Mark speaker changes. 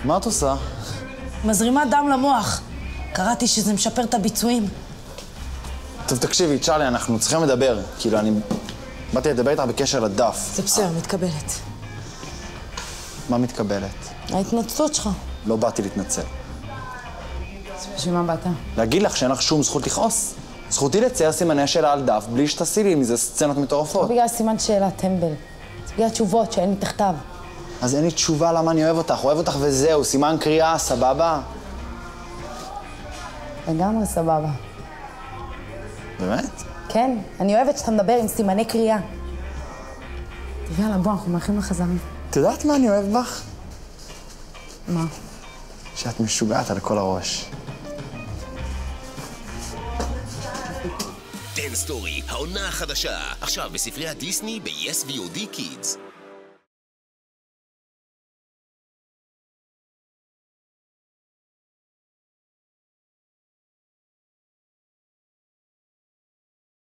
Speaker 1: מה את עושה?
Speaker 2: מזרימה דם למוח. קראתי שזה משפר את הביצועים.
Speaker 1: טוב, תקשיבי, צ'רלי, אנחנו צריכים לדבר. כאילו, אני באתי לדבר איתך בקשר לדף.
Speaker 2: זה בסדר, מתקבלת.
Speaker 1: מה מתקבלת?
Speaker 2: ההתנצלות שלך.
Speaker 1: לא באתי להתנצל.
Speaker 2: בשביל מה באת?
Speaker 1: להגיד לך שאין לך שום זכות לכעוס. זכותי לצייר סימני שאלה על דף בלי שתעשי לי מזה סצנות מטורפות.
Speaker 2: לא בגלל סימן שאלה, טמבל. זה בגלל תשובות שאין לי תחתיו.
Speaker 1: אז אין לי תשובה למה אני אוהב אותך וזהו, סימן קריאה, סבבה?
Speaker 2: לגמרי סבבה.
Speaker 1: באמת?
Speaker 2: כן, אני אוהבת שאתה מדבר עם סימני קריאה. טוב, יאללה, בוא, אנחנו מאחלים לחזרים.
Speaker 1: את יודעת מה אני אוהב בך?
Speaker 2: מה?
Speaker 1: שאת משוגעת על כל הראש.
Speaker 3: דן סטורי, העונה החדשה, עכשיו בספרי הדיסני ב-Yes VOD Kids.